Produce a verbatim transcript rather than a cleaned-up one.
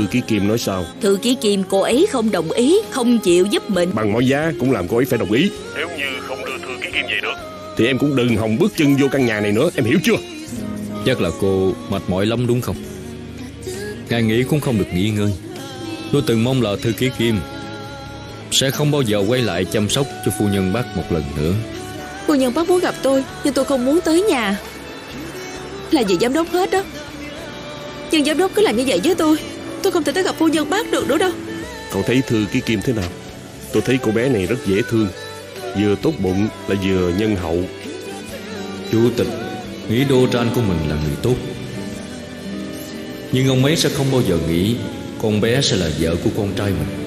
Thư ký Kim nói sao? Thư ký Kim cô ấy không đồng ý, không chịu giúp mình. Bằng mọi giá cũng làm cô ấy phải đồng ý. Nếu như không đưa Thư ký Kim về được thì em cũng đừng hòng bước chân vô căn nhà này nữa, em hiểu chưa? Chắc là cô mệt mỏi lắm đúng không? Ngày nghỉ cũng không được nghỉ ngơi. Tôi từng mong là Thư ký Kim sẽ không bao giờ quay lại chăm sóc cho phu nhân bác một lần nữa. Phu nhân bác muốn gặp tôi, nhưng tôi không muốn tới nhà. Là vì giám đốc hết đó. Nhưng giám đốc cứ làm như vậy với tôi, tôi không thể tới gặp phu nhân bác được nữa đâu. Cậu thấy Thư ký Kim thế nào? Tôi thấy cô bé này rất dễ thương, vừa tốt bụng lại vừa nhân hậu. Chủ tịch nghĩ Đô Ran của mình là người tốt, nhưng ông ấy sẽ không bao giờ nghĩ con bé sẽ là vợ của con trai mình.